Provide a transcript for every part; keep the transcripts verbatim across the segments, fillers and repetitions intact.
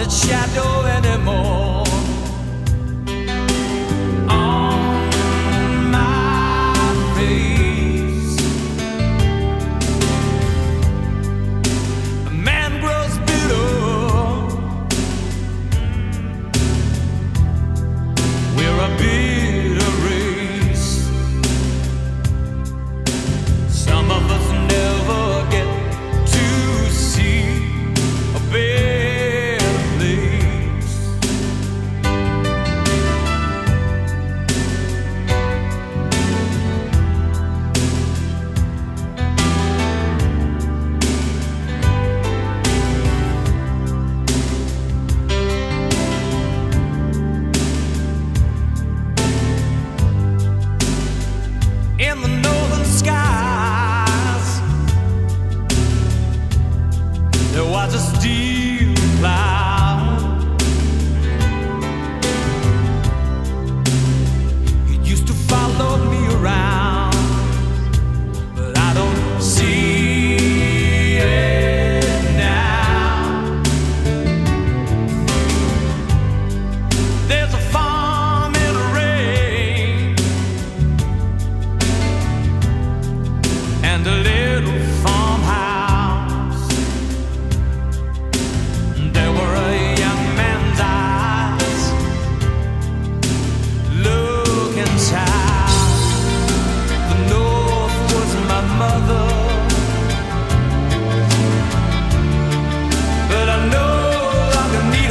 haunted shadow anymore. On my face, a man grows bitter. We're a bitter race. Some of us never get to see a better place. In the northern skies, there was a steel cloud. It used to follow me around, but I don't see it now. There's a farm in the rain and a little farmhouse. There were a young man's eyes. Look inside. The north was my mother, but I know I can meet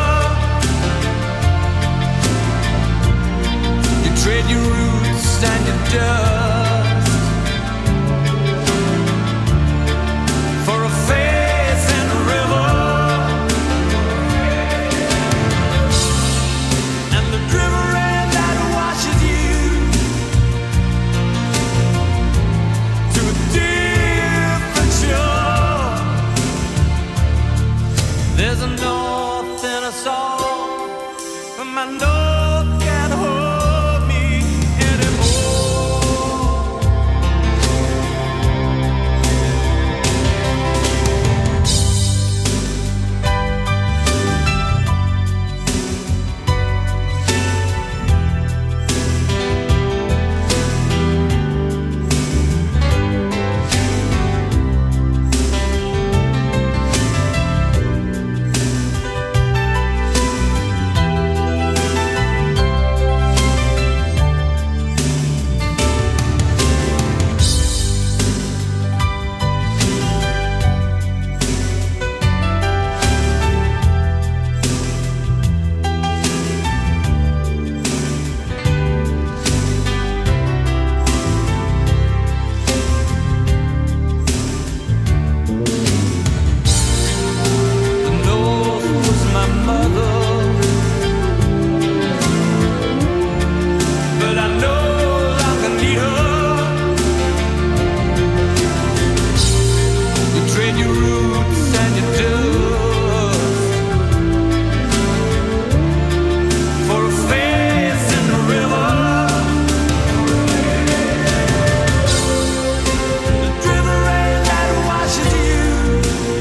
her. You trade your roots and your dust for a face and a river, and the river rain that washes you to a different shore. There's a north in us all, but my north can't hold me anymore. The north was my mother, but I know I can need her. You trade your roots and your dust for a face in the river. The river rain that washes you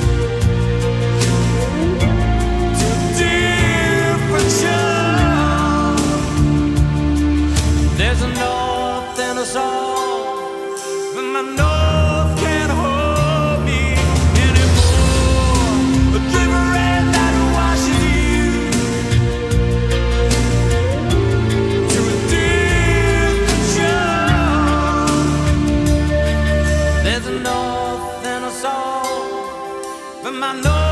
to a different shore. There's a north in us all, but my north can't hold me anymore. The river rain that washes you to a different shore. There's a north in us all, but my north